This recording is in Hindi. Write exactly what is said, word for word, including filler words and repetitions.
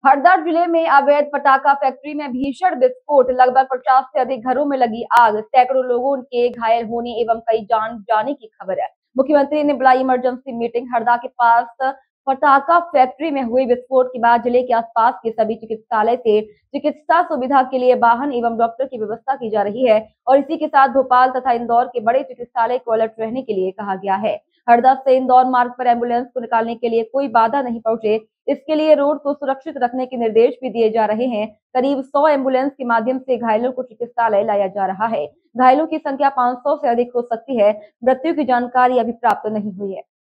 हरदा जिले में अवैध पटाखा फैक्ट्री में भीषण विस्फोट, लगभग पचास से अधिक घरों में लगी आग, सैकड़ों लोगों के घायल होने एवं कई जान जाने की खबर है। मुख्यमंत्री ने बुलाई इमरजेंसी मीटिंग। हरदा के पास पटाखा फैक्ट्री में हुए विस्फोट के बाद जिले के आसपास के सभी चिकित्सालय से चिकित्सा सुविधा के लिए वाहन एवं डॉक्टर की व्यवस्था की जा रही है और इसी के साथ भोपाल तथा इंदौर के बड़े चिकित्सालय को अलर्ट रहने के लिए कहा गया है। हरदा से इंदौर मार्ग पर एम्बुलेंस को निकालने के लिए कोई बाधा नहीं पहुंचे, इसके लिए रोड को सुरक्षित रखने के निर्देश भी दिए जा रहे हैं। करीब सौ एम्बुलेंस के माध्यम से घायलों को चिकित्सालय लाया जा रहा है। घायलों की संख्या पाँच सौ से अधिक हो सकती है। मृत्यु की जानकारी अभी प्राप्त नहीं हुई है।